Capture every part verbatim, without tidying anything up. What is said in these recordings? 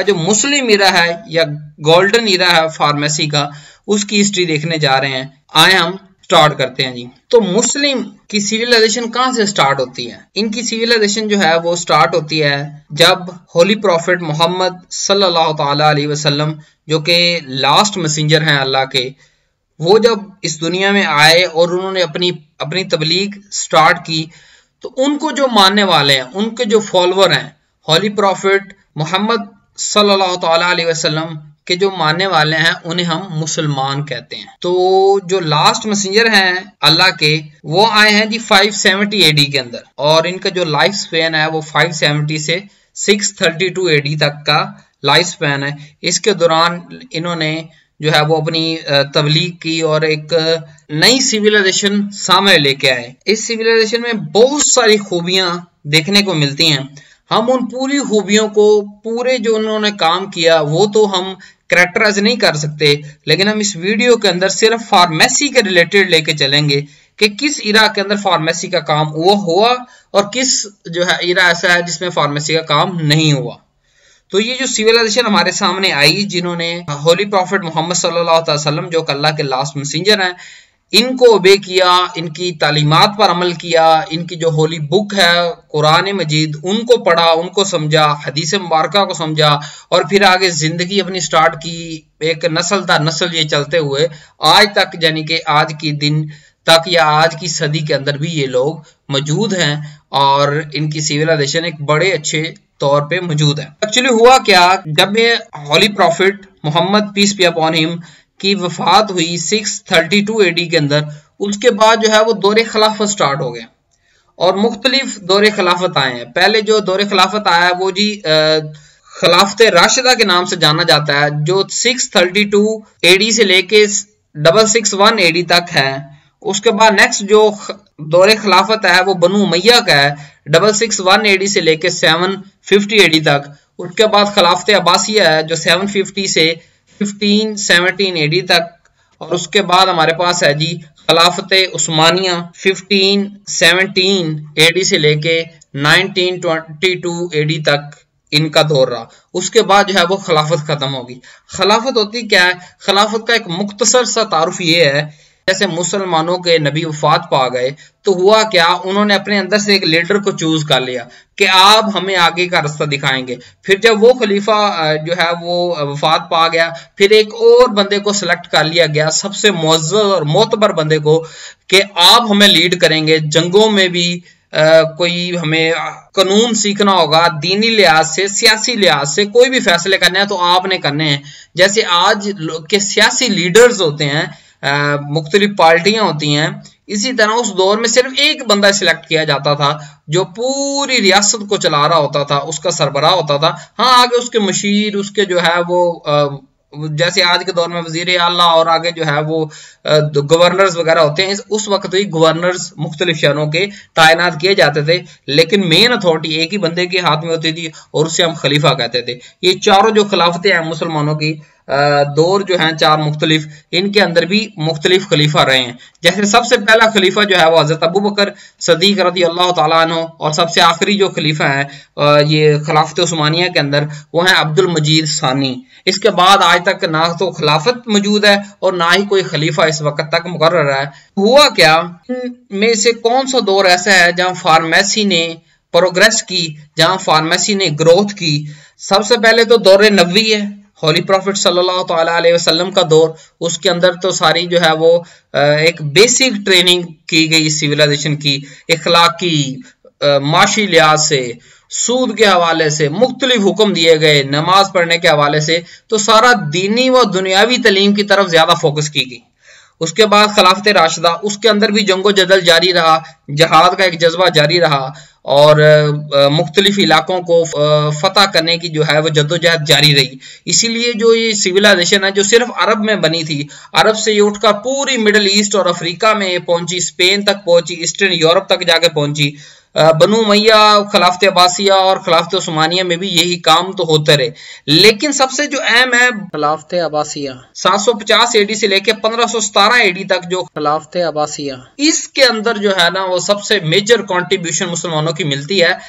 जो मुस्लिम इरा है या गोल्डन इरा है फार्मेसी का, उसकी हिस्ट्री देखने जा रहे हैं। आए हम स्टार्ट करते हैं जी। तो मुस्लिम की सिविलाइजेशन कहां से स्टार्ट होती है? इनकी सिविलाइजेशन जो है वो स्टार्ट होती है जब होली प्रॉफिट मोहम्मद सल्लल्लाहु ताला अलैहि वसल्लम, जो कि लास्ट मैसेंजर हैं अल्लाह के, वो जब इस दुनिया में आए और उन्होंने अपनी अपनी तबलीग स्टार्ट की, तो उनको जो मानने वाले हैं, उनके जो फॉलोअर हैं, होली प्रॉफिट मोहम्मद सल्लल्लाहु ताला अलैहि वसल्लम के जो मानने वाले हैं, उन्हें हम मुसलमान कहते हैं। तो जो लास्ट मैसेंजर हैं अल्लाह के, वो आए हैं जी फाइव सेवेंटी एडी के अंदर, और इनका जो लाइफ स्पैन है वो फाइव सेवेंटी से सिक्स थर्टी टू एडी तक का लाइफ स्पैन है। इसके दौरान इन्होंने जो है वो अपनी तबलीग की और एक नई सिविलाइजेशन सामने लेके आए। इस सिविलाइजेशन में बहुत सारी खूबियां देखने को मिलती हैं। हम उन पूरी खूबियों को, पूरे जो उन्होंने काम किया, वो तो हम कैरेक्टराइज नहीं कर सकते, लेकिन हम इस वीडियो के अंदर सिर्फ फार्मेसी के रिलेटेड लेके चलेंगे कि किस इरा के अंदर फार्मेसी का काम वो हुआ और किस जो है इरा ऐसा है जिसमें फार्मेसी का काम नहीं हुआ। तो ये जो सिविलाइजेशन हमारे सामने आई, जिन्होंने होली प्रॉफिट मोहम्मद सल्लल्लाहु अलैहि वसल्लम, जो अल्लाह के लास्ट मैसेंजर हैं, इनको ओबे किया, इनकी तालीमात पर अमल किया, इनकी जो होली बुक है कुरान मजीद, उनको पढ़ा, उनको समझा, हदीस मुबारका को समझा, और फिर आगे जिंदगी अपनी स्टार्ट की। एक नस्ल दर नस्ल ये चलते हुए आज तक, यानी कि आज की दिन तक या आज की सदी के अंदर भी ये लोग मौजूद हैं, और इनकी सिविलाइजेशन एक बड़े अच्छे तौर पे मौजूद है। एक्चुअली हुआ क्या, जब ये holy prophet Muhammad peace be upon him की वफात हुई सिक्स थर्टी टू एडी के अंदर, उसके बाद जो है वो दौरे खिलाफत स्टार्ट हो गए और मुख्तलिफ दौरे खिलाफत आए हैं। पहले जो दौरे खिलाफत आया है वो जी खिलाफत राशिदा के नाम से जाना जाता है, जो सिक्स थर्टी टू एडी से लेके डबल सिक्स वन एडी तक है। उसके बाद नेक्स्ट जो दौरे खिलाफत है वो बनु उमैया का है, डबल सिक्स वन एडी से लेके सेवन फिफ्टी एडी तक। उसके बाद खिलाफत अब्बासिया है जो सेवन फिफ्टी से फिफ्टीन सेवनटीन एडी तक, और उसके बाद हमारे पास है जी खिलाफत उस्मानिया फिफ्टीन सेवनटीन एडी से लेके नाइनटीन ट्वेंटी टू एडी तक इनका दौर रहा। उसके बाद जो है वो खिलाफत खत्म होगी। खिलाफत होती क्या है? खिलाफत का एक मुख्तसर सा तारुफ ये है, जैसे मुसलमानों के नबी वफात पा गए तो हुआ क्या, उन्होंने अपने अंदर से एक लीडर को चूज कर लिया कि आप हमें आगे का रास्ता दिखाएंगे। फिर जब वो खलीफा जो है वो वफात पा गया, फिर एक और बंदे को सिलेक्ट कर लिया गया, सबसे मुअज़्ज़ज़ और मोतबर बंदे को, कि आप हमें लीड करेंगे। जंगों में भी आ, कोई हमें कानून सीखना होगा, दीनी लिहाज से, सियासी लिहाज से कोई भी फैसले करने हैं तो आपने करने हैं। जैसे आज के सियासी लीडर्स होते हैं, मुख्तलिफ पार्टियां होती हैं, इसी तरह उस दौर में सिर्फ एक बंदा सिलेक्ट किया जाता था जो पूरी रियासत को चला रहा होता था, उसका सरबराह होता था। हाँ, आगे उसके मशीर, उसके जो है वो आ, जैसे आज के दौर में वजीर आला और आगे जो है वो गवर्नर्स वगैरह होते हैं, उस वक्त भी गवर्नर्स मुख्तलिफ शहरों के तैनात किए जाते थे, लेकिन मेन अथॉरिटी एक ही बंदे के हाथ में होती थी और उसे हम खलीफा कहते थे। ये चारों जो खिलाफतें हैं मुसलमानों की, दौर जो हैं चार मुख्तलिफ, इनके अंदर भी मुख्तलिफ खलीफा रहे हैं। जैसे सबसे पहला खलीफा जो है वो हजरत अबू बकर सदीक रज़ी अल्लाह तआला अन्हु, और सबसे आखिरी जो खलीफा है ये खिलाफत उस्मानिया के अंदर वो है अब्दुल मजीद सानी। इसके बाद आज तक ना तो खिलाफत मौजूद है और ना ही कोई खलीफा इस वक्त तक मुकर्रर है। हुआ क्या, में से कौन सा दौर ऐसा है जहां फार्मेसी ने प्रोग्रेस की, जहां फार्मेसी ने ग्रोथ की? सबसे पहले तो दौर नबवी है, होली प्रॉफिट सल्लल्लाहु ताला अलैहि वसल्लम का दौर। उसके अंदर तो सारी जो है वो एक बेसिक ट्रेनिंग की गई सिविलाइजेशन की, इखलाकी, माशी लिहाज से, सूद के हवाले से मुख्तलिफ हुक्म दिए गए, नमाज पढ़ने के हवाले से, तो सारा दीनी व दुनियावी तालीम की तरफ ज्यादा फोकस की गई। उसके बाद खिलाफत राशिदा, उसके अंदर भी जंगो जदल जारी रहा, जहाद का एक जज्बा जारी रहा, और मुख्तलिफ इलाकों को फतह करने की जो है वो जद्दोजहद जारी रही। इसीलिए जो ये सिविलाइजेशन है जो सिर्फ अरब में बनी थी, अरब से ये उठकर पूरी मिडल ईस्ट और अफ्रीका में पहुंची, स्पेन तक पहुंची, ईस्टर्न यूरोप तक जाके पहुंची, बनु मैया, खिलाफत अब्बासिया और खिलाफत उस्मानिया में भी यही काम तो होते रहे। लेकिन सबसे जो अहम है खिलाफत अब्बासिया, सात सौ पचास एडी से लेके पंद्रह सौ सतारह एडी तक जो खिलाफत अब्बासिया, इसके अंदर जो है ना वो सबसे मेजर कंट्रीब्यूशन मुसलमानों की मिलती है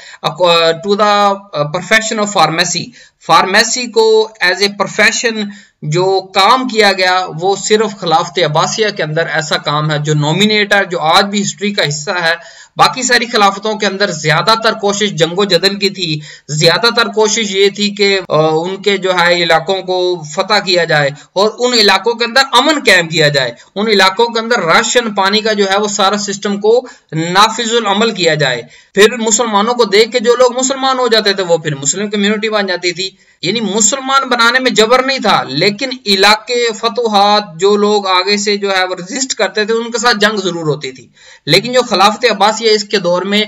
to the profession of pharmacy. Pharmacy को एज ए प्रोफेशन जो काम किया गया वो सिर्फ खिलाफत अब्बासिया के अंदर ऐसा काम है जो नॉमिनेट है, जो आज भी हिस्ट्री का हिस्सा है। बाकी सारी खिलाफतों के अंदर ज्यादातर कोशिश जंगो जदल की थी, ज्यादातर कोशिश ये थी कि उनके जो है इलाकों को फतह किया जाए और उन इलाकों के अंदर अमन कायम किया जाए, उन इलाकों के अंदर राशन पानी का जो है वो सारा सिस्टम को नाफिजुल अमल किया जाए। फिर मुसलमानों को देख के जो लोग मुसलमान हो जाते थे वो फिर मुस्लिम कम्युनिटी बन जाती थी। यानी मुसलमान बनाने में जबर नहीं था, लेकिन इलाके फतुहात जो लोग आगे से जो है वो रेजिस्ट करते थे उनके साथ जंग जरूर होती थी। लेकिन जो खिलाफत अब्बासिया इसके दौर में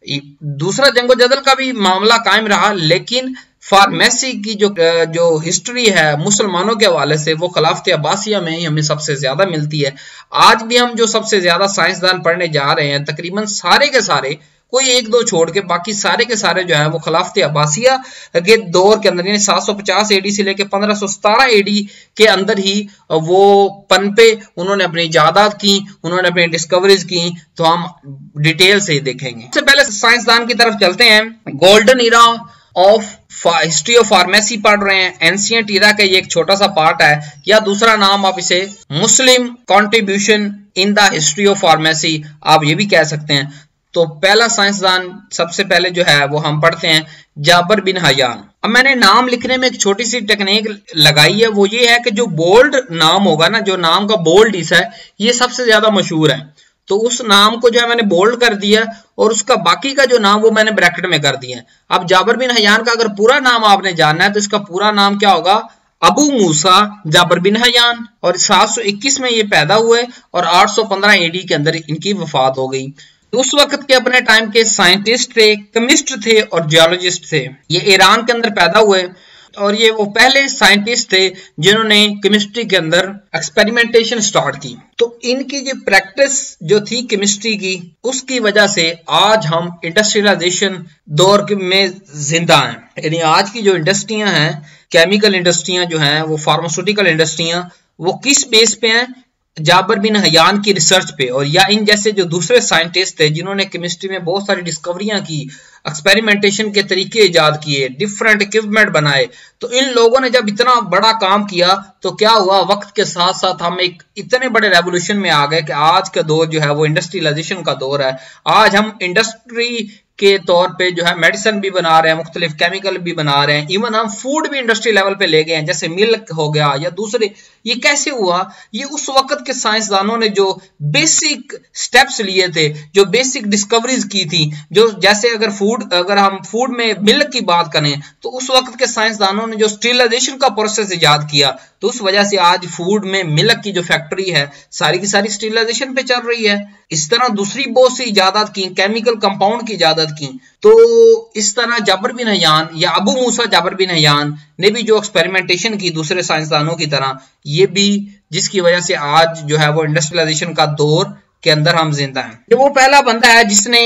दूसरा जंगो जदल का भी मामला कायम रहा, लेकिन फार्मेसी की जो जो हिस्ट्री है मुसलमानों के हवाले से वो खिलाफत अब्बासिया में ही हमें सबसे ज्यादा मिलती है। आज भी हम जो सबसे ज्यादा साइंसदान पढ़ने जा रहे हैं तकरीबन सारे के सारे, कोई एक दो छोड़ के बाकी सारे के सारे जो है वो खिलाफत अब्बासिया के दौर के अंदर यानी सात सौ पचास एडी से लेके पंद्रह सौ सतारह एडी के अंदर ही वो पनपे, उन्होंने अपनी इजादात की, उन्होंने अपनी डिस्कवरीज की। तो हम डिटेल से ही देखेंगे। सबसे पहले साइंसदान की तरफ चलते हैं। Golden era of history of pharmacy पढ़ रहे हैं, एंशिएंट इरा का ये एक छोटा सा पार्ट है, या दूसरा नाम आप इसे Muslim contribution in the history of pharmacy आप ये भी कह सकते हैं। तो पहला साइंसदान सबसे पहले जो है वो हम पढ़ते हैं जाबर बिन हयान। अब मैंने नाम लिखने में एक छोटी सी टेक्निक लगाई है, वो ये है कि जो बोल्ड नाम होगा ना, जो नाम का बोल्ड हिस्सा है ये सबसे ज्यादा मशहूर है, तो उस नाम को जो है मैंने बोल्ड कर दिया और उसका बाकी का जो नाम वो मैंने ब्रैकेट में कर दिया। अब जाबर बिन हयान का अगर पूरा नाम आपने जानना है तो इसका पूरा नाम क्या होगा, अबू मूसा जाबर बिन हयान, और सात सौ इक्कीस में ये पैदा हुए और आठ सौ पंद्रह एडी के अंदर इनकी वफात हो गई। उस वक्त के अपने टाइम के साइंटिस्ट थे, केमिस्ट थे और जियोलॉजिस्ट थे। ये ईरान के अंदर पैदा हुए और ये वो पहले साइंटिस्ट थे जिन्होंने केमिस्ट्री के अंदर एक्सपेरिमेंटेशन स्टार्ट की। तो इनकी जो प्रैक्टिस जो थी केमिस्ट्री की, उसकी वजह से आज हम इंडस्ट्रियलाइजेशन दौर में जिंदा हैं। यानी आज की जो इंडस्ट्रियां हैं, केमिकल इंडस्ट्रियां जो हैं, वो फार्मास्यूटिकल इंडस्ट्रियां, वो किस बेस पे हैं, जाबर बिन हयान की रिसर्च पे, और या इन जैसे जो दूसरे साइंटिस्ट थे जिन्होंने केमिस्ट्री में बहुत सारी डिस्कवरियां की, एक्सपेरिमेंटेशन के तरीके इजाद किए, डिफरेंट इक्विपमेंट बनाए। तो इन लोगों ने जब इतना बड़ा काम किया तो क्या हुआ, वक्त के साथ साथ हम एक इतने बड़े रेवोल्यूशन में आ गए कि आज का दौर जो है वो इंडस्ट्रियलाइजेशन का दौर है। आज हम इंडस्ट्री के तौर पे जो है मेडिसिन भी बना रहे हैं, मुख्तलिफ केमिकल भी बना रहे हैं, इवन हम फूड भी इंडस्ट्री लेवल पे ले गए हैं, जैसे मिल्क हो गया या दूसरे। ये कैसे हुआ, ये उस वक्त के साइंसदानों ने जो बेसिक स्टेप्स लिए थे, जो बेसिक डिस्कवरीज की थी, जो जैसे अगर फूड अगर हम फूड में मिल्क की बात करें तो उस वक्त के साइंसदानों ने जो स्टीरिलाइजेशन का प्रोसेस इजाद किया, तो उस वजह से आज फूड में मिल्क की जो फैक्ट्री है सारी की सारी स्टीरिलाइजेशन पे चल रही है। इस तरह दूसरी बहुत सी इजादात की, केमिकल कंपाउंड की इजादत की। तो इस तरह जाबर बिन हयान या अबू मूसा जाबर बिन हयान ने भी जो एक्सपेरिमेंटेशन की दूसरे साइंसदानों की तरह, ये भी जिसकी वजह से आज जो है वो इंडस्ट्रियलाइजेशन का दौर के अंदर हम जिंदा हैं। ये वो पहला बंदा है जिसने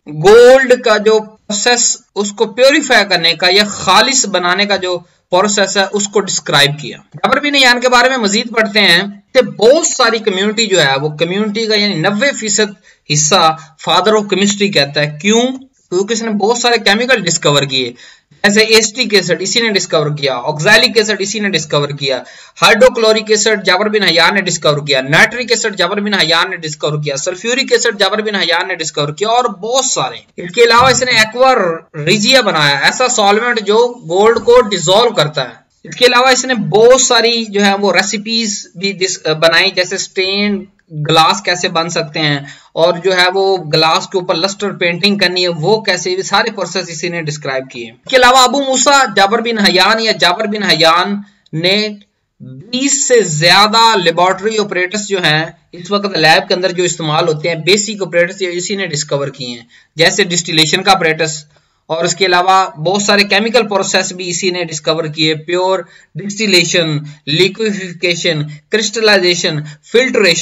गोल्ड का जो प्रोसेस उसको प्योरीफाई करने का या खालिस बनाने का जो प्रोसेस है उसको डिस्क्राइब किया। जाबर बिन हयान के बारे में मजीद पढ़ते हैं कि बहुत सारी कम्युनिटी जो है वो कम्युनिटी का यानी नब्बे फीसद हिस्सा फादर ऑफ केमिस्ट्री कहता है। क्यों? क्योंकि इसने बहुत सारे केमिकल डिस्कवर किए, जैसे एसिटिक एसिड इसी ने डिस्कवर किया, ऑक्सैलिक एसिड इसी ने डिस्कवर किया, hydrochloric acid Jabir bin Hayyan ने डिस्कवर किया, nitric acid Jabir bin Hayyan ने डिस्कवर किया, sulphuric acid Jabir bin Hayyan ने डिस्कवर किया और बहुत सारे। इसके अलावा इसने एक्वा रिजिया बनाया, ऐसा सॉल्वेंट जो गोल्ड को डिसॉल्व करता है। इसके अलावा इसने बहुत सारी जो है वो रेसिपीज भी बनाई, जैसे स्टेन ग्लास कैसे बन सकते हैं और जो है वो ग्लास के ऊपर लस्टर पेंटिंग करनी है वो कैसे, ये सारे प्रोसेस इसी ने डिस्क्राइब किए। इसके अलावा अबू मूसा जाबर बिन हयान या जाबर बिन हयान ने बीस से ज्यादा लेबोरेटरी ऑपरेटर्स जो हैं इस वक्त लैब के अंदर जो इस्तेमाल होते हैं, बेसिक ऑपरेटर्स इसी ने डिस्कवर किए हैं, जैसे डिस्टिलेशन का ऑपरेटर्स, और इसके अलावा बहुत सारे केमिकल प्रोसेस भी इसी ने डिस्कवर किए, pure distillation, liquefaction, crystallisation, filtration.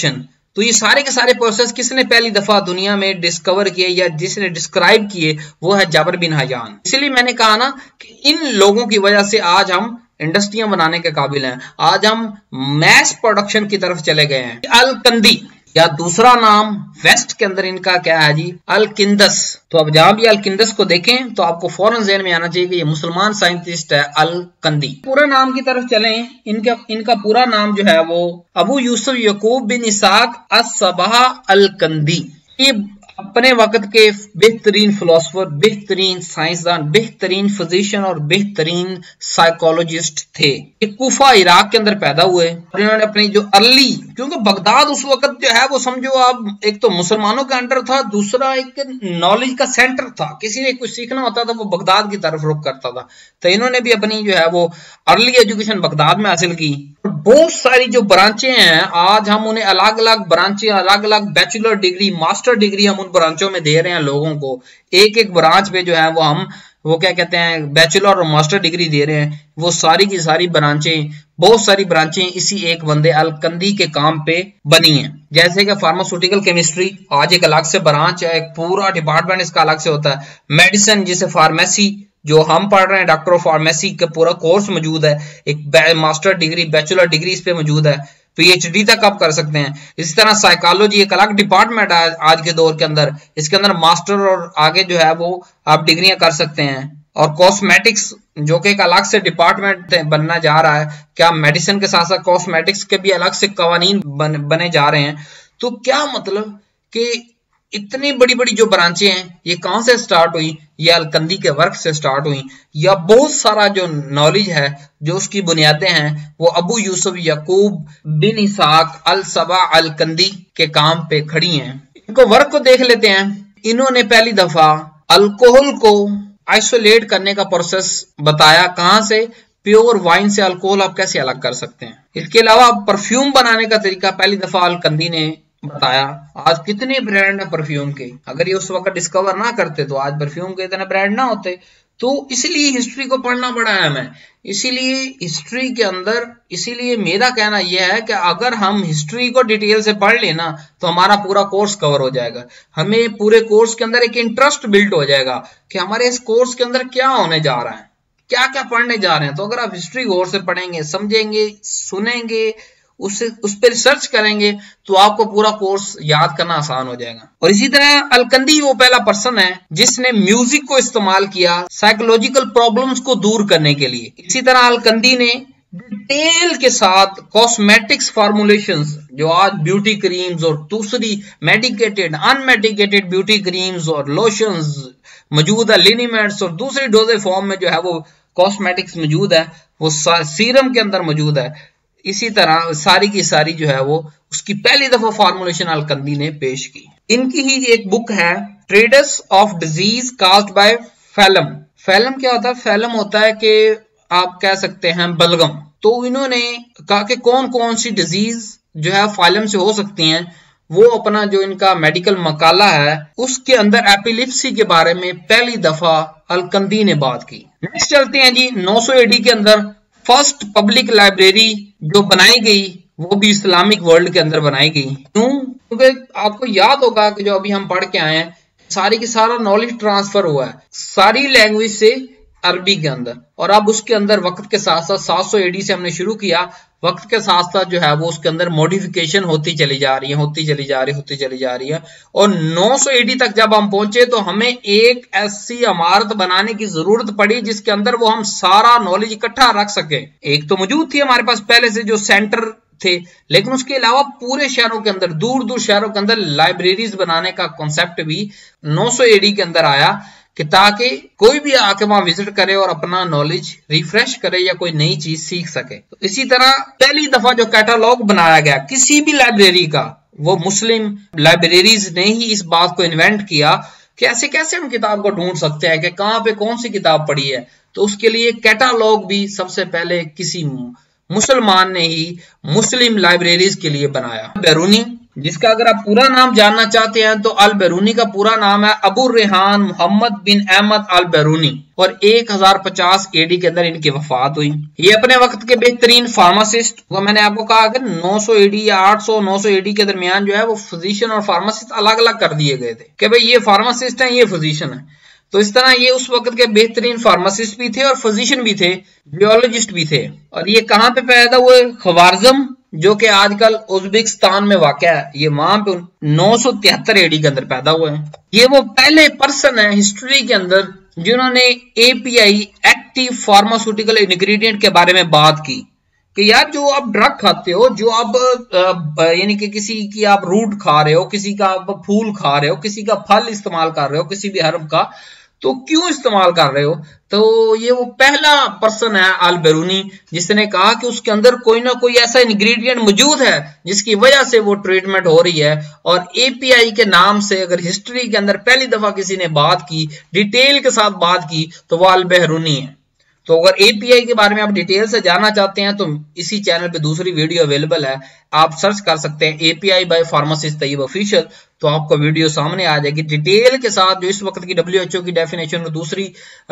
तो ये सारे के सारे प्रोसेस किसने पहली दफा दुनिया में डिस्कवर किए या जिसने डिस्क्राइब किए, वो है जाबिर बिन हयान। इसलिए मैंने कहा ना कि इन लोगों की वजह से आज हम इंडस्ट्रियां बनाने के काबिल हैं, आज हम मैस प्रोडक्शन की तरफ चले गए हैं। अल कंदी या दूसरा नाम वेस्ट के अंदर इनका क्या है जी, अल किंदस। तो अब जहां भी अल किंदस को देखें तो आपको फौरन ज़हन में आना चाहिए कि ये मुसलमान साइंटिस्ट है अल कंदी। पूरा नाम की तरफ चलें, इनका इनका पूरा नाम जो है वो Abu Yusuf Yaqub bin Ishaq as Sabah al Kindi. ये अपने वक्त के बेहतरीन फिलोसोफर, बेहतरीन साइंसदान, बेहतरीन फिजिशियन और बेहतरीन साइकोलॉजिस्ट थे। ये कूफा इराक के अंदर पैदा हुए और इन्होंने अपनी जो अर्ली, क्योंकि बगदाद उस वक्त जो है वो समझो आप एक तो मुसलमानों के अंडर था, दूसरा एक नॉलेज का सेंटर था। किसी ने कुछ सीखना होता था वो बगदाद की तरफ रुख करता था। तो इन्होंने भी अपनी जो है वो अर्ली एजुकेशन बगदाद में हासिल की। बहुत सारी जो ब्रांचें हैं आज हम उन्हें अलग अलग ब्रांचें, अलग अलग बैचलर डिग्री, मास्टर डिग्री हम उन ब्रांचों में दे रहे हैं लोगों को। एक एक ब्रांच पे जो है वो हम वो क्या कहते हैं बैचलर और मास्टर डिग्री दे रहे हैं। वो सारी की सारी ब्रांचें, बहुत सारी ब्रांचें इसी एक बंदे अल कंदी के काम पे बनी हैं। जैसे कि फार्मास्यूटिकल केमिस्ट्री आज एक अलग से ब्रांच है, एक पूरा डिपार्टमेंट इसका अलग से होता है। मेडिसिन जिसे फार्मेसी जो हम पढ़ रहे हैं, डॉक्टर ऑफ फार्मेसी का पूरा कोर्स मौजूद है, एक मास्टर डिग्री, बैचलर डिग्री इस पे मौजूद है, पीएचडी तक आप कर सकते हैं। इसी तरह साइकोलॉजी एक अलग डिपार्टमेंट है आज के दौर के अंदर, इसके अंदर मास्टर और आगे जो है वो आप डिग्रियां कर सकते हैं। और कॉस्मेटिक्स जो कि एक अलग से डिपार्टमेंट बनना जा रहा है, क्या मेडिसिन के साथ साथ कॉस्मेटिक्स के भी अलग से कवानीन बन, बने जा रहे हैं। तो क्या मतलब कि इतनी बड़ी बड़ी जो ब्रांचें हैं ये कहां से स्टार्ट हुई, ये अल कंदी के वर्क से स्टार्ट हुई, या बहुत सारा जो नॉलेज है जो उसकी बुनियादें हैं वो Abu Yusuf Yaqub bin Ishaq al Sabah al Kindi के काम पे खड़ी हैं। इनको वर्क को देख लेते हैं। इन्होंने पहली दफा अल्कोहल को आइसोलेट करने का प्रोसेस बताया। कहां से? प्योर वाइन से अल्कोहल आप कैसे अलग कर सकते हैं। इसके अलावा परफ्यूम बनाने का तरीका पहली दफा अल कंदी ने बताया। आज कितने ब्रांड है परफ्यूम के, अगर ये उस वक्त डिस्कवर ना करते तो आज परफ्यूम के इतने ब्रांड ना होते। तो इसलिए हिस्ट्री को पढ़ना बड़ा अहम है। इसीलिए हिस्ट्री के अंदर, इसीलिए मेरा कहना यह है कि अगर हम हिस्ट्री को डिटेल से पढ़ लेना तो हमारा पूरा कोर्स कवर हो जाएगा। हमें पूरे कोर्स के अंदर एक इंटरेस्ट बिल्ड हो जाएगा कि हमारे इस कोर्स के अंदर क्या होने जा रहा है, क्या क्या पढ़ने जा रहे हैं। तो अगर आप हिस्ट्री गौर से पढ़ेंगे, समझेंगे, सुनेंगे, उससे उस पर रिसर्च करेंगे तो आपको पूरा कोर्स याद करना आसान हो जाएगा। और इसी तरह अल कंदी वो पहला पर्सन है जिसने म्यूजिक को इस्तेमाल किया साइकोलॉजिकल प्रॉब्लम्स को दूर करने के लिए। इसी तरह अल कंदी ने डिटेल के साथ कॉस्मेटिक्स फॉर्मुलेशंस, जो आज ब्यूटी क्रीम्स और दूसरी मेडिकेटेड अनमेडिकेटेड ब्यूटी क्रीम्स और लोशंस मौजूद है, लिनिमेंट्स और दूसरी डोजेज फॉर्म में जो है वो कॉस्मेटिक्स मौजूद है, वो सीरम के अंदर मौजूद है। इसी तरह सारी की सारी जो है वो उसकी पहली दफा फॉर्मुलेशन अल कंदी ने पेश की। इनकी ही एक बुक है treatise of disease caused by phlegm. Phlegm क्या होता है? फैलम होता है कि आप कह सकते हैं बलगम। तो इन्होंने कहा कि कौन कौन सी डिजीज जो है फैलम से हो सकती हैं। वो अपना जो इनका मेडिकल मकाला है उसके अंदर एपिलिप्सी के बारे में पहली दफा अल कंदी ने बात की। नेक्स्ट चलते हैं जी, नौ सौ एडी के अंदर फर्स्ट पब्लिक लाइब्रेरी जो बनाई गई वो भी इस्लामिक वर्ल्ड के अंदर बनाई गई। क्यों? क्योंकि आपको याद होगा कि जो अभी हम पढ़ के आए हैं सारी की सारा नॉलेज ट्रांसफर हुआ है सारी लैंग्वेज से अरबी के अंदर। और अब उसके अंदर वक्त के साथ साथ सात सौ एडी से हमने शुरू किया, वक्त के साथ साथ जो है वो उसके अंदर मॉडिफिकेशन होती चली जा रही है, होती चली जा रही होती चली जा रही है। और नौ सौ एडी तक जब हम पहुंचे तो हमें एक ऐसी इमारत बनाने की जरूरत पड़ी जिसके अंदर वो हम सारा नॉलेज इकट्ठा रख सके। एक तो मौजूद थी हमारे पास पहले से जो सेंटर थे, लेकिन उसके अलावा पूरे शहरों के अंदर, दूर दूर शहरों के अंदर लाइब्रेरीज बनाने का कॉन्सेप्ट भी नौ सौ एडी के अंदर आया कि ताकि कोई भी आके वहां विजिट करे और अपना नॉलेज रिफ्रेश करे या कोई नई चीज सीख सके। तो इसी तरह पहली दफा जो कैटलॉग बनाया गया किसी भी लाइब्रेरी का, वो मुस्लिम लाइब्रेरीज ने ही इस बात को इन्वेंट किया कि ऐसे कैसे हम किताब को ढूंढ सकते हैं कि कहां पे कौन सी किताब पड़ी है। तो उसके लिए कैटलॉग भी सबसे पहले किसी मुसलमान ने ही मुस्लिम लाइब्रेरीज के लिए बनाया। बैरूनी जिसका अगर आप पूरा नाम जानना चाहते हैं तो अल बैरूनी का पूरा नाम है अबू रेहान मोहम्मद बिन अहमद अल बैरूनी, और एक हजार पचास एडी के अंदर इनकी वफात हुई। ये अपने वक्त के बेहतरीन फार्मासिस्ट, वो मैंने आपको कहा कि नौ सौ एडी या आठ सौ नौ सौ एडी के दरमियान जो है वो फिजिशियन और फार्मासिस्ट अलग अलग कर दिए गए थे कि भाई ये फार्मासिस्ट है, ये फिजिशियन है। तो इस तरह ये उस वक्त के बेहतरीन फार्मासिस्ट भी थे और फिजिशियन भी थे, बियोलॉजिस्ट भी थे। और ये कहाँ पे पैदा हुए? ख्वारिज़्म, जो कि आजकल उज्बेकिस्तान में वाक़या है। ये वहां पे नौ सौ तिहत्तर एडी के अंदर पैदा हुए हैं। ये वो पहले पर्सन है हिस्ट्री के अंदर जिन्होंने एपीआई, एक्टिव फार्मास्यूटिकल इंग्रेडिएंट के बारे में बात की कि यार जो आप ड्रग खाते हो, जो आप यानी कि किसी की आप रूट खा रहे हो, किसी का आप फूल खा रहे हो, किसी का फल इस्तेमाल कर रहे हो, किसी भी हर्ब का, तो क्यों इस्तेमाल कर रहे हो? तो ये वो पहला पर्सन है अल बैरूनी जिसने कहा कि उसके अंदर कोई ना कोई ऐसा इंग्रेडिएंट मौजूद है जिसकी वजह से वो ट्रीटमेंट हो रही है। और एपीआई के नाम से अगर हिस्ट्री के अंदर पहली दफा किसी ने बात की, डिटेल के साथ बात की, तो वो अल बैरूनी है। तो अगर एपीआई के बारे में आप डिटेल से जानना चाहते हैं तो इसी चैनल पे दूसरी वीडियो अवेलेबल है, आप सर्च कर सकते हैं API by pharmacist Tayyab official, तो आपको वीडियो सामने आ जाएगी डिटेल के साथ। जो इस वक्त की डब्ल्यूएचओ की डेफिनेशन और दूसरी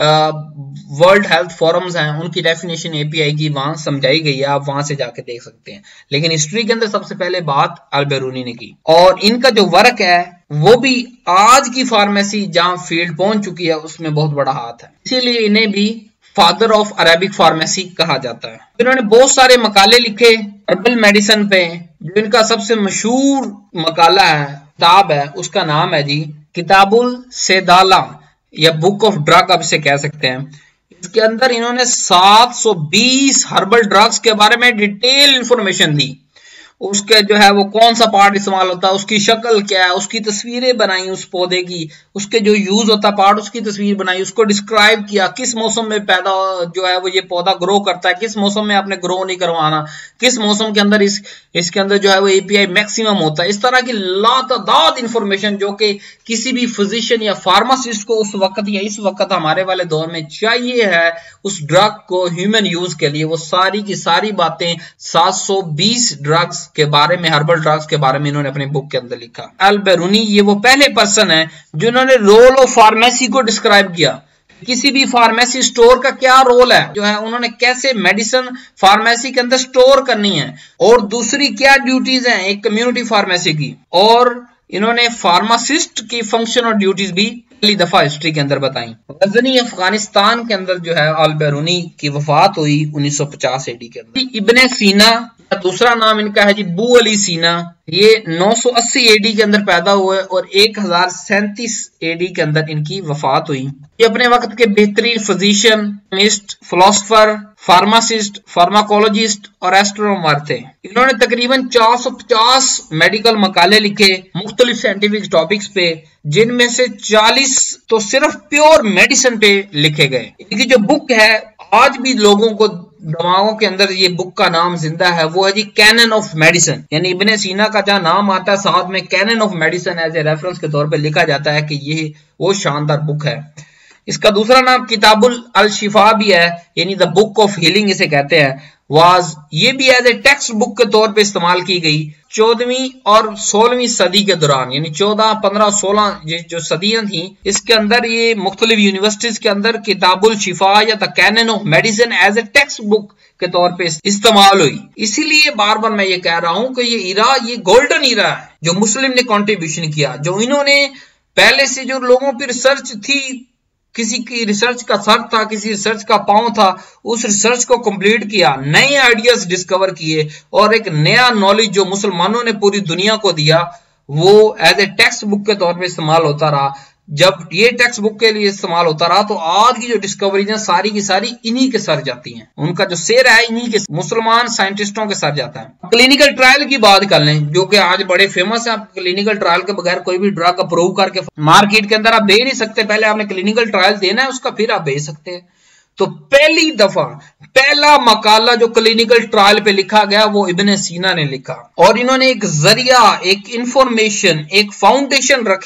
वर्ल्ड हेल्थ फोरम्स हैं उनकी डेफिनेशन एपीआई की वहां समझाई गई है, आप वहां से जाके देख सकते हैं। लेकिन हिस्ट्री के अंदर सबसे पहले बात अल बैरूनी ने की, और इनका जो वर्क है वो भी आज की फार्मेसी जहां फील्ड पहुंच चुकी है उसमें बहुत बड़ा हाथ है, इसीलिए इन्हें भी फादर ऑफ अरेबिक फार्मेसी कहा जाता है। इन्होंने बहुत सारे मकाले लिखे हर्बल मेडिसिन पे। जो इनका सबसे मशहूर मकाला है, किताब है, उसका नाम है जी किताबुल सेदाला या बुक ऑफ ड्रग आप इसे कह सकते हैं। इसके अंदर इन्होंने सात सौ बीस हर्बल ड्रग्स के बारे में डिटेल इंफॉर्मेशन दी। उसके जो है वो कौन सा पार्ट इस्तेमाल होता है, उसकी शक्ल क्या है, उसकी तस्वीरें बनाई उस पौधे की, उसके जो यूज होता है पार्ट उसकी तस्वीर बनाई, उसको डिस्क्राइब किया, किस मौसम में पैदा जो है वो ये पौधा ग्रो करता है, किस मौसम में आपने ग्रो नहीं करवाना, किस मौसम के अंदर इस इसके अंदर जो है वो एपीआई मैक्सिमम होता है। इस तरह की लातादाद इंफॉर्मेशन जो कि किसी भी फिजिशियन या फार्मासिस्ट को उस वक्त या इस वक्त हमारे वाले दौर में चाहिए है उस ड्रग को ह्यूमन यूज के लिए, वो सारी की सारी बातें सात सौ बीस ड्रग्स के बारे में, हर्बल ड्रग्स के बारे में इन्होंने अपने बुक के अंदर लिखा। अल बैरूनी ये वो पहले पर्सन है जिन्होंने रोल ऑफ फार्मेसी को डिस्क्राइब किया। किसी भी फार्मेसी स्टोर का क्या रोल है, जो है उन्होंने कैसे मेडिसिन फार्मेसी के अंदर स्टोर करनी है, और दूसरी क्या ड्यूटीज हैं एक कम्युनिटी फार्मेसी की, और इन्होंने फार्मासिस्ट की फंक्शन और ड्यूटीज भी पहली दफा हिस्ट्री के अंदर बताई। गजनी अफगानिस्तान के अंदर जो है अल बैरूनी की वफात हुई उन्नीस सौ पचास एडी के अंदर। इब्ने सीना, दूसरा नाम इनका है जी बू अली सीना, ये नौ सौ अस्सी एडी के अंदर पैदा हुए और एक हजार सैंतीस एडी के अंदर इनकी वफात हुई। ये अपने वक्त के बेहतरीन physician, chemist, philosopher, pharmacist, pharmacologist और एस्ट्रोनॉमर थे। इन्होंने तकरीबन चार सौ पचास मेडिकल मकाले लिखे मुख्तलिफ साइंटिफिक टॉपिक्स पे, जिनमें से चालीस तो सिर्फ प्योर मेडिसिन पे लिखे गए। इनकी जो बुक है आज भी लोगों को दवाओं के अंदर ये बुक का नाम जिंदा है, वो है जी कैनन ऑफ मेडिसिन, यानी इब्ने सीना का जहां नाम आता है साथ में canon of medicine as a reference के तौर पे लिखा जाता है कि ये वो शानदार बुक है। इसका दूसरा नाम किताबुल अल शिफा भी है, यानी द बुक ऑफ हीलिंग इसे कहते हैं। वाज ये भी एज ए टेक्स्ट बुक के तौर पे इस्तेमाल की गई चौदहवीं और सोलहवीं सदी के दौरान, यानी चौदह पंद्रह सोलह जो सदियां थी, इसके अंदर ये मुख्तलिफ यूनिवर्सिटीज के अंदर किताबुल शिफा या the canon of medicine as a text book के तौर पे इस्तेमाल हुई। इसीलिए बार बार मैं ये कह रहा हूं कि ये इरा ये गोल्डन इरा है जो मुस्लिम ने कॉन्ट्रीब्यूशन किया, जो इन्होंने पहले से जो लोगों पर रिसर्च थी, किसी की रिसर्च का सर था, किसी रिसर्च का पांव था, उस रिसर्च को कंप्लीट किया, नए आइडियाज डिस्कवर किए और एक नया नॉलेज जो मुसलमानों ने पूरी दुनिया को दिया वो एज ए टेक्स्ट बुक के तौर पे इस्तेमाल होता रहा। जब ये टेक्स्ट बुक के लिए इस्तेमाल होता रहा तो आज की जो डिस्कवरीज हैं सारी की सारी इन्हीं के सर जाती हैं, उनका जो शेर है इन्हीं के मुसलमान साइंटिस्टों के सर जाता है। क्लिनिकल ट्रायल की बात कर लें जो कि आज बड़े फेमस है। आप क्लिनिकल ट्रायल के बगैर कोई भी ड्रग अप्रूव करके मार्केट के अंदर आप दे नहीं सकते, पहले आपने क्लिनिकल ट्रायल देना है उसका, फिर आप भेज सकते हैं। तो पहली दफा पहला मकाला जो क्लिनिकल ट्रायल पे लिखा गया वो इब्ने सीना ने लिखा, और इन्होंने एक जरिया, एक इंफॉर्मेशन, एक फाउंडेशन रखी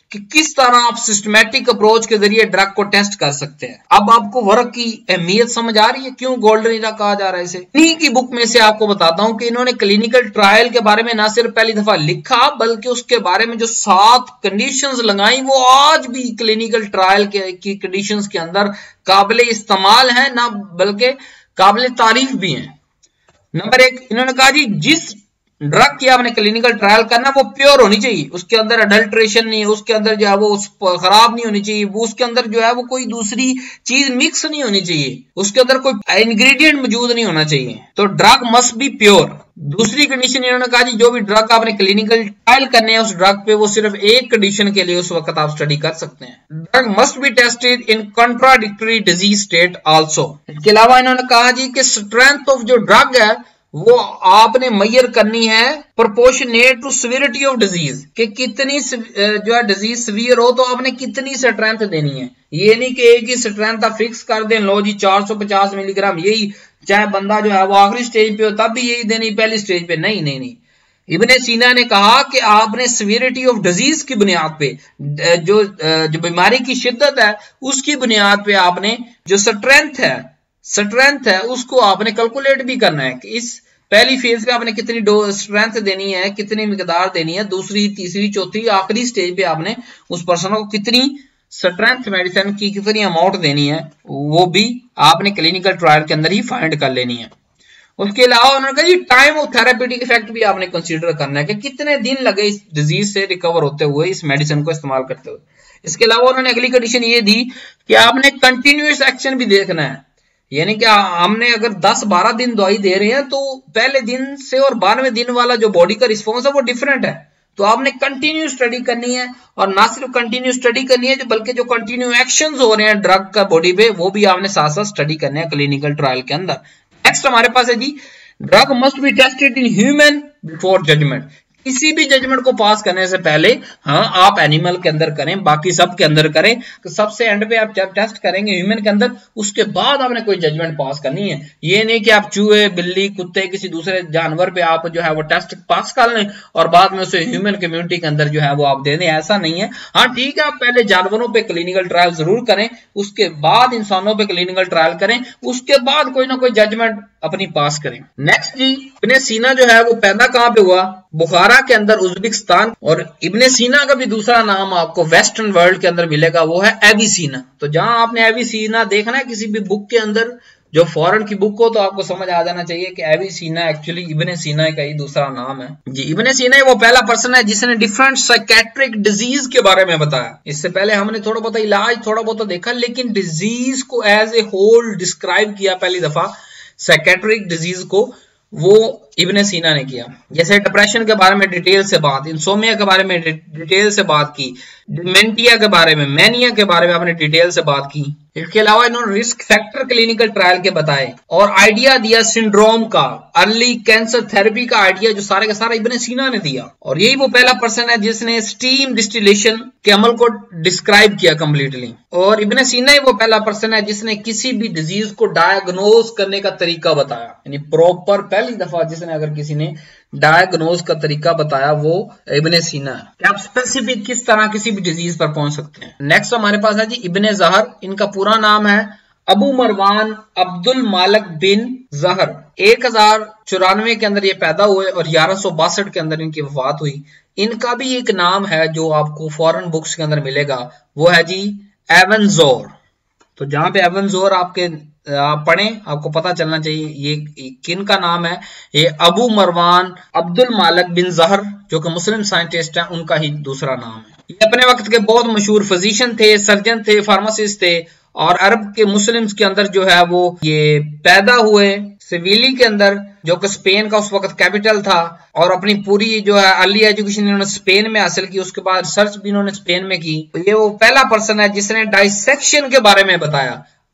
कि किस तरह आप सिस्टमैटिक अप्रोच के जरिए ड्रग को टेस्ट कर सकते हैं। अब आपको वर्क की अहमियत समझ आ रही है, क्यों गोल्डन ईरा कहा जा रहा है इसे। इन्हीं की बुक में से आपको बताता हूं कि इन्होंने क्लिनिकल ट्रायल के बारे में ना सिर्फ पहली दफा लिखा, बल्कि उसके बारे में जो सात कंडीशंस लगाई वो आज भी क्लिनिकल ट्रायल के की कंडीशंस के अंदर काबिल इस्तेमाल है, ना बल्कि काबिल तारीफ भी है। नंबर एक, इन्होंने कहा जी जिस ड्रग की आपने क्लिनिकल ट्रायल करना वो प्योर होनी चाहिए, उसके अंदर अडल्ट्रेशन नहीं है, उसके अंदर जो है वो खराब नहीं होनी चाहिए, वो उसके अंदर जो है वो कोई दूसरी चीज मिक्स नहीं होनी चाहिए, उसके अंदर कोई इंग्रेडिएंट मौजूद नहीं होना चाहिए, तो ड्रग मस्ट बी प्योर। दूसरी कंडीशन इन्होंने कहा जी जो भी ड्रग आपने क्लिनिकल ट्रायल करने हैं उस ड्रग पे वो सिर्फ एक कंडीशन के लिए उस वक्त आप स्टडी कर सकते हैं, drug must be tested in contradictory disease state also. इसके अलावा इन्होंने कहा जी कि स्ट्रेंथ ऑफ जो ड्रग है वो आपने मेजर करनी है proportionate to severity of disease, कि कितनी जो है डिजीज सिवियर हो तो आपने कितनी स्ट्रेंथ देनी है। ये नहीं कि एक ही स्ट्रेंथ आप फिक्स कर दें, लो जी चार सौ पचास मिलीग्राम यही, चाहे बंदा जो है वो आखिरी स्टेज पे हो तब भी यही देनी, पहली स्टेज पे नहीं नहीं नहीं। इब्ने सीना ने कहा कि आपने सिवियरिटी ऑफ डिजीज की बुनियाद पे, जो जो बीमारी की शिद्दत है उसकी बुनियाद पे आपने जो स्ट्रेंथ है स्ट्रेंथ है उसको आपने कैलकुलेट भी करना है कि इस पहली फेज पे आपने कितनी स्ट्रेंथ देनी है, कितनी मिकदार देनी है, दूसरी तीसरी चौथी आखिरी स्टेज पे आपने उस पर्सन को कितनी स्ट्रेंथ मेडिसिन की कितनी अमाउंट देनी है, वो भी आपने क्लिनिकल ट्रायल के अंदर ही फाइंड कर लेनी है। उसके अलावा उन्होंने कहा जी टाइम ऑफ थेरापेटिक इफेक्ट भी आपने कंसीडर करना है कि कितने दिन लगे इस डिजीज से रिकवर होते हुए, इस मेडिसिन को इस्तेमाल करते हुए। इसके अलावा उन्होंने अगली कंडीशन ये दी कि आपने कंटिन्यूअस एक्शन भी देखना है, यानी कि हमने अगर दस बारह दिन दवाई दे रहे हैं तो पहले दिन से और बारहवें दिन वाला जो बॉडी का रिस्पॉन्स है वो डिफरेंट है, तो आपने कंटिन्यू स्टडी करनी है, और ना सिर्फ कंटिन्यू स्टडी करनी है जो बल्कि जो कंटिन्यू एक्शंस हो रहे हैं ड्रग का बॉडी पे वो भी आपने साथ साथ स्टडी करने हैं क्लिनिकल ट्रायल के अंदर। नेक्स्ट हमारे पास है जी drug must be tested in human before judgement. किसी भी जजमेंट को पास करने से पहले हाँ आप एनिमल के अंदर करें, बाकी सब के अंदर करें, तो सबसे एंड पे आप जब टेस्ट करेंगे ह्यूमन के अंदर उसके बाद आपने कोई जजमेंट पास करनी है। ये नहीं कि आप चूहे बिल्ली कुत्ते किसी दूसरे जानवर पे आप जो है वो टेस्ट पास कर लें और बाद में उसे ह्यूमन कम्युनिटी के अंदर जो है वो आप दे दें, ऐसा नहीं है। हाँ ठीक है, आप पहले जानवरों पे क्लिनिकल ट्रायल जरूर करें, उसके बाद इंसानों पे क्लिनिकल ट्रायल करें, उसके बाद कोई ना कोई जजमेंट अपनी पास करें। नेक्स्ट जी इब्ने सीना जो है वो पैदा कहाँ पे हुआ? बुखारा के अंदर, उज्बेकिस्तान। और इब्ने सीना का भी दूसरा नाम आपको वेस्टर्न वर्ल्ड के अंदर मिलेगा, वो है एविसीना। तो जहां आपने एविसीना देखना है किसी भी बुक के अंदर, जो फॉरेन की बुक हो, तो आपको समझ आ जाना चाहिए कि एविसीना एक्चुअली इब्ने सीना का ही दूसरा नाम है जी। इब्ने सीना वो पहला पर्सन है जिसने डिफरेंट साइकेट्रिक डिजीज के बारे में बताया। इससे पहले हमने थोड़ा बहुत इलाज थोड़ा बहुत देखा, लेकिन डिजीज को एज ए होल डिस्क्राइब किया पहली दफा, साइकेट्रिक डिजीज को वो इब्ने सीना ने किया। जैसे डिप्रेशन के बारे में डिटेल से बात, इंसोमिया के बारे में डिटेल से बात की, डिमेंटिया के बारे में, मैनिया के बारे में आपने डिटेल से बात की। इसके अलावा इन्होंने रिस्क फैक्टर क्लिनिकल ट्रायल के बताए और आइडिया दिया सिंड्रोम का, अर्ली कैंसर थेरेपी का आइडिया जो सारे का सारा इब्ने सीना ने दिया। और यही वो पहला पर्सन है जिसने स्टीम डिस्टिलेशन के अमल को डिस्क्राइब किया कंप्लीटली। और इब्ने सीना ही वो पहला पर्सन है जिसने किसी भी डिजीज को डायग्नोज करने का तरीका बताया, यानी प्रॉपर पहली दफा जिसने अगर किसी ने डायग्नोज का तरीका बताया वो इब्ने सीना है कि आप स्पेसिफिक किस तरह किसी भी डिजीज पर पहुंच सकते हैं। नेक्स्ट हमारे पास है जी इब्ने ज़हर। इनका पूरा नाम है अबू मरवान अब्दुल मालिक बिन ज़हर। एक हजार चौरानवे के अंदर ये पैदा हुए और ग्यारह सौ बासठ के अंदर इनकी वफात हुई। इनका भी एक नाम है जो आपको फॉरेन बुक्स के अंदर मिलेगा, वो है जी एवन जोर। तो जहां पे एवन जोर आपके आप पढ़ें आपको पता चलना चाहिए ये किन का नाम है। ये अबू मरवान अब्दुल मालिक बिन ज़हर जो कि मुस्लिम साइंटिस्ट हैं, उनका ही दूसरा नाम है। ये अपने वक्त के बहुत मशहूर फिजिशियन थे, सर्जन थे, फार्मासिस्ट थे और अरब के मुस्लिम्स के अंदर जो है वो ये पैदा हुए सेविली के अंदर, जो कि स्पेन का उस वक्त कैपिटल था। और अपनी पूरी जो है अर्ली एजुकेशन इन्होंने स्पेन में हासिल की, उसके बाद रिसर्च भी इन्होंने स्पेन में की। तो ये वो पहला पर्सन है जिसने डाइसेक्शन के बारे में बताया।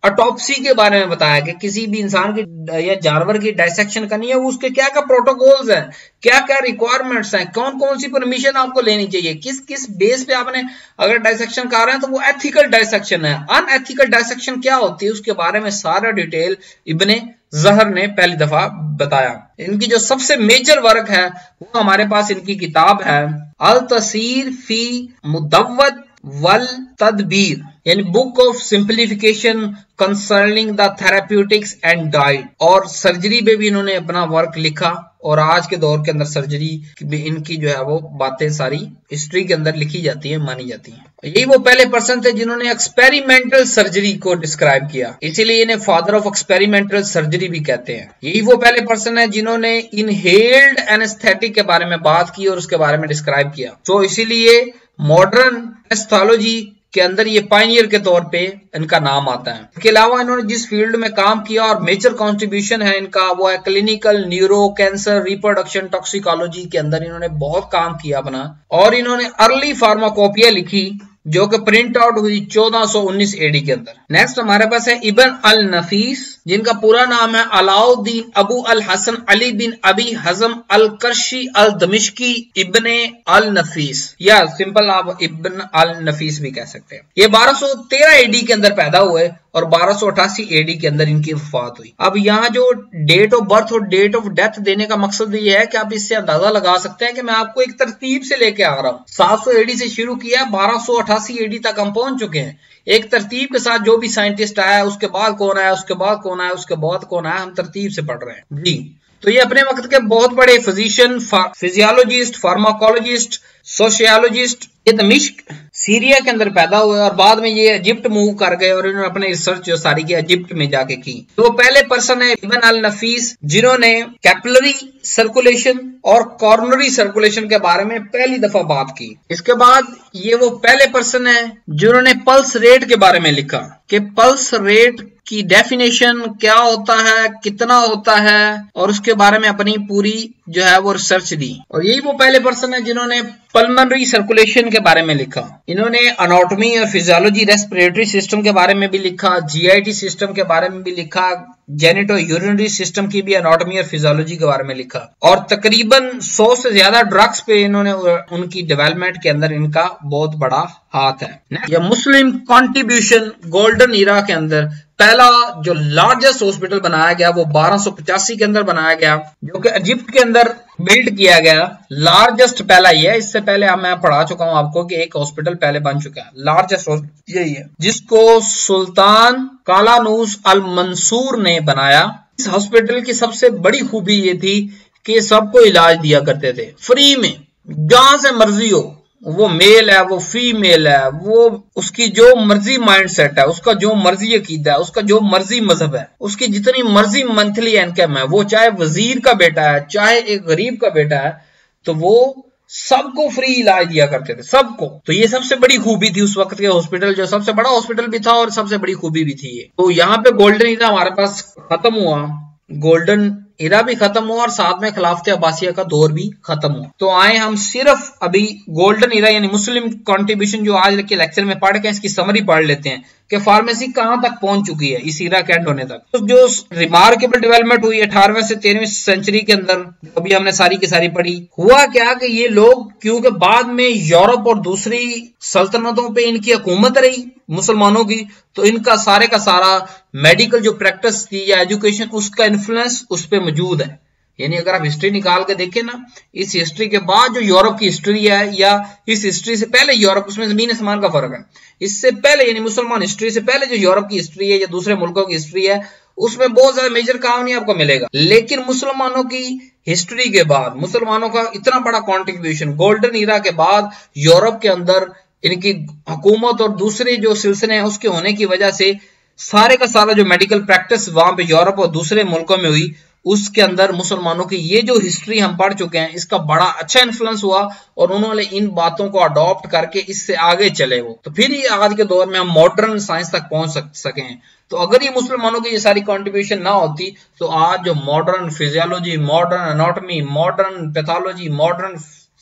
ऑटोप्सी के बारे में बताया कि किसी भी इंसान की या जानवर की डायसेक्शन करनी है, वो उसके क्या क्या प्रोटोकॉल्स हैं, क्या क्या रिक्वायरमेंट्स हैं, कौन कौन सी परमिशन आपको लेनी चाहिए, किस किस बेस पे आपने अगर डायसेक्शन कर रहे हैं तो वो एथिकल डायसेक्शन है, अनएथिकल डायसेक्शन क्या होती है, उसके बारे में सारा डिटेल इब्ने ज़हर ने पहली दफा बताया। इनकी जो सबसे मेजर वर्क है वो हमारे पास इनकी किताब है अल तसीर फी मुदव्वत वल तदबीर, यानी book of simplification concerning the therapeutics and diet. और सर्जरी पे भी इन्होंने अपना वर्क लिखा, और आज के दौर के अंदर सर्जरी भी इनकी जो है वो बातें सारी हिस्ट्री के अंदर लिखी जाती है, मानी जाती हैं। यही वो पहले पर्सन थे जिन्होंने एक्सपेरिमेंटल सर्जरी को डिस्क्राइब किया, इसीलिए इन्हें फादर ऑफ एक्सपेरिमेंटल सर्जरी भी कहते हैं। यही वो पहले पर्सन है जिन्होंने इनहेल्ड एनेस्थेटिक के बारे में बात की और उसके बारे में डिस्क्राइब किया। तो इसीलिए मॉडर्न एस्थेटोलॉजी के अंदर ये पायनियर के तौर पे इनका नाम आता है। इसके अलावा इन्होंने जिस फील्ड में काम किया और मेजर कंट्रीब्यूशन है इनका, वो है clinical neuro, cancer, reproduction, toxicology के अंदर इन्होंने बहुत काम किया अपना। और इन्होंने अर्ली फार्माकोपिया लिखी जो कि प्रिंट आउट हुई चौदह सौ उन्नीस एडी के अंदर। नेक्स्ट हमारे पास है इब्न अल नफीस, जिनका पूरा नाम है अलाउद्दीन अबू अल हसन अली बिन अबी हजम अल करशी अल दमिश्की इब्ने अल नफीस, या सिंपल आप इब्न अल नफीस भी कह सकते हैं। ये बारह सौ तेरह एडी के अंदर पैदा हुए और बारह सौ अठासी एडी के अंदर इनकी वफात हुई। अब यहाँ जो डेट ऑफ बर्थ और डेट ऑफ डेथ देने का मकसद ये है कि आप इससे अंदाजा लगा सकते हैं कि मैं आपको एक तरतीब से लेके आ रहा हूँ। सात सौ एडी से शुरू किया, बारह सौ अठासी एडी तक हम पहुंच चुके हैं। एक तरतीब के साथ जो भी साइंटिस्ट आया, उसके बाद कौन आया, उसके बाद कौन आया, उसके बाद कौन आया, हम तरतीब से पढ़ रहे हैं जी। तो ये अपने वक्त के बहुत बड़े फिजिशियन, फिजियोलॉजिस्ट, फार्माकोलॉजिस्ट, सोशियोलॉजिस्ट, ये दमिश्क सीरिया के अंदर पैदा हुए और बाद में ये इजिप्ट मूव कर गए और इन्होंने अपने रिसर्च जो सारी की इजिप्ट में जाके की। तो वो पहले पर्सन है इब्न अल नफीस जिन्होंने कैपिलरी सर्कुलेशन और कॉर्नरी सर्कुलेशन के बारे में पहली दफा बात की। इसके बाद ये वो पहले पर्सन है जिन्होंने पल्स रेट के बारे में लिखा कि पल्स रेट की डेफिनेशन क्या होता है, कितना होता है, और उसके बारे में अपनी पूरी जो है वो रिसर्च दी। और यही वो पहले पर्सन है जिन्होंने पल्मनरी सर्कुलेशन के बारे में लिखा। इन्होंने एनाटॉमी और फिजियोलॉजी, रेस्पिरेटरी सिस्टम के बारे में भी लिखा, जीआईटी सिस्टम के बारे में भी लिखा, जेनेटो यूरिनरी सिस्टम की भी एनाटॉमी और फिजियोलॉजी के बारे में लिखा। और तकरीबन सौ से ज्यादा ड्रग्स पे इन्होंने उनकी डेवलपमेंट के अंदर इनका बहुत बड़ा हाथ है। या मुस्लिम कंट्रीब्यूशन गोल्डन ईरा के अंदर पहला जो लार्जेस्ट हॉस्पिटल बनाया गया वो बारह सौ पचासी के अंदर बनाया गया, जो कि इजिप्ट के अंदर बिल्ड किया गया। लार्जेस्ट पहला ये है, इससे पहले मैं पढ़ा चुका हूं आपको कि एक हॉस्पिटल पहले बन चुका है, लार्जेस्ट यही है, जिसको सुल्तान कालानूस अल मंसूर ने बनाया। इस हॉस्पिटल की सबसे बड़ी खूबी ये थी कि सबको इलाज दिया करते थे फ्री में, जहां से मर्जी हो, वो मेल है, वो फीमेल है, वो उसकी जो मर्जी माइंड सेट है, उसका जो मर्जी अकीदा है, उसका जो मर्जी मजहब है, उसकी जितनी मर्जी मंथली इनकम है, वो चाहे वजीर का बेटा है, चाहे एक गरीब का बेटा है, तो वो सबको फ्री इलाज दिया करते थे, सबको। तो ये सबसे बड़ी खूबी थी उस वक्त के हॉस्पिटल, जो सबसे बड़ा हॉस्पिटल भी था और सबसे बड़ी खूबी भी थी ये। तो यहाँ पे गोल्डन ईरा हमारे पास खत्म हुआ, गोल्डन इरा भी खत्म हुआ और साथ में खिलाफत अब्बासिया का दौर भी खत्म हुआ। तो आए हम सिर्फ अभी गोल्डन इरा यानी मुस्लिम कंट्रीब्यूशन जो आज के लेक्चर में पढ़ के इसकी समरी पढ़ लेते हैं कि फार्मेसी कहां तक पहुंच चुकी है इस इरा के एंड होने तक। तो जो रिमार्केबल डेवलपमेंट हुई अठारहवीं से तेरहवीं सेंचुरी के अंदर, अभी हमने सारी की सारी पढ़ी, हुआ क्या कि ये लोग, क्योंकि बाद में यूरोप और दूसरी सल्तनतों पे इनकी हुकूमत रही मुसलमानों की, तो इनका सारे का सारा मेडिकल जो प्रैक्टिस थी या एजुकेशन, उसका इन्फ्लुएंस उस पर मौजूद है। यानी अगर आप हिस्ट्री निकाल के देखें ना, इस हिस्ट्री के बाद जो यूरोप की हिस्ट्री है या इस हिस्ट्री से पहले यूरोप, उसमें जमीन आसमान का फर्क है। इससे पहले यानी मुसलमान हिस्ट्री से पहले जो यूरोप की हिस्ट्री है या दूसरे मुल्कों की हिस्ट्री है, उसमें बहुत ज्यादा मेजर काम नहीं आपको मिलेगा। लेकिन मुसलमानों की हिस्ट्री के बाद, मुसलमानों का इतना बड़ा कॉन्ट्रीब्यूशन गोल्डन ईरा के बाद यूरोप के अंदर इनकी हुकूमत और दूसरे जो सिलसिले हैं उसके होने की वजह से सारे का सारा जो मेडिकल प्रैक्टिस वहां पे यूरोप और दूसरे मुल्कों में हुई, उसके अंदर मुसलमानों की ये जो हिस्ट्री हम पढ़ चुके हैं, इसका बड़ा अच्छा इन्फ्लुएंस हुआ और उन्होंने इन बातों को अडॉप्ट करके इससे आगे चले वो। तो फिर ये आज के दौर में हम मॉडर्न साइंस तक पहुंच सके हैं। तो अगर ये मुसलमानों की ये सारी कंट्रीब्यूशन ना होती, तो आज जो modern physiology, modern anatomy, modern pathology, modern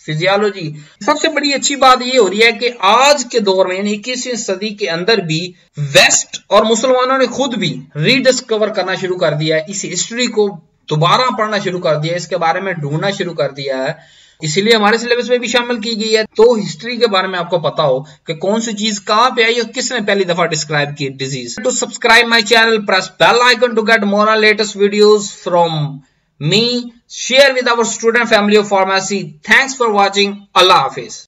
physiology. सबसे बड़ी अच्छी बात ये हो रही है कि आज के दौर में यानी इक्कीसवीं सदी के अंदर भी वेस्ट और मुसलमानों ने खुद भी रीडिस्कवर करना शुरू कर दिया है, इस हिस्ट्री को दोबारा पढ़ना शुरू कर दिया है, इसके बारे में ढूंढना शुरू कर दिया है, इसीलिए हमारे सिलेबस में भी शामिल की गई है। तो हिस्ट्री के बारे में आपको पता हो कि कौन सी चीज कहां पे आई और किसने पहली दफा डिस्क्राइब की disease. To subscribe my channel, press bell icon to get more latest videos from me, share with our student family of pharmacy. Thanks for watching. Allah Hafiz.